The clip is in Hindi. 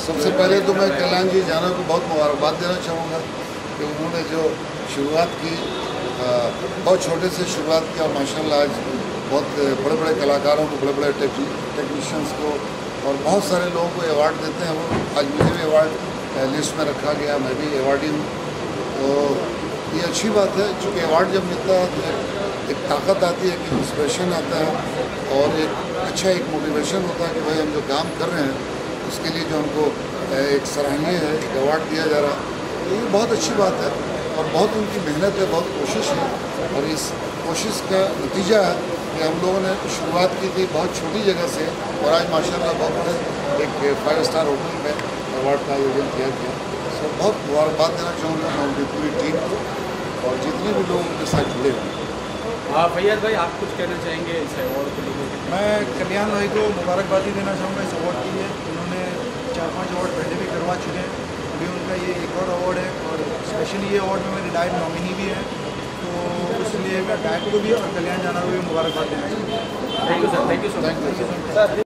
सबसे पहले तो मैं कल्याण जी जाना को बहुत मुबारकबाद देना चाहूँगा कि उन्होंने जो शुरुआत की, बहुत छोटे से शुरुआत की और माशाल्लाह आज बहुत बड़े बड़े कलाकारों को, बड़े बड़े टेक्नीशियंस को और बहुत सारे लोगों को अवार्ड देते हैं। वो आज मुझे भी अवार्ड लिस्ट में रखा गया, मैं भी अवार्डी हूँ। तो ये अच्छी बात है, चूँकि अवार्ड जब मिलता है तो एक ताकत आती है, कि इंस्पिरेशन आता है और एक मोटिवेशन होता है कि भाई हम जो काम कर रहे हैं उसके लिए जो हमको एक सराहनीय है, एक अवार्ड दिया जा रहा है। तो ये बहुत अच्छी बात है और बहुत उनकी मेहनत है, बहुत कोशिश है और इस कोशिश का नतीजा है कि हम लोगों ने शुरुआत की थी बहुत छोटी जगह से और आज माशाल्लाह बहुत बड़े एक 5 स्टार होटल में अवार्ड का आयोजन किया गया। सो बहुत मुबारकबाद देना चाहूँगा मैं उनकी पूरी टीम को और जितने भी लोग उनके साथ जुड़े हुए हैं। हाँ फैयाज भाई, आप कुछ कहना चाहेंगे इस अवार्ड को लेकर? मैं कल्याण भाई को मुबारकबादी देना चाहूँगा इस अवार्ड के लिए। उन्होंने 4-5 अवार्ड पहले भी करवा चुके हैं, अभी उनका ये एक और अवार्ड है और स्पेशली ये अवार्ड में मेरी डाइट नॉमिनी भी है, तो इसलिए मैं डाइट को भी और कल्याण जाना को भी मुबारकबाद देना चाहूँगा। Thank you sir, thank you so much.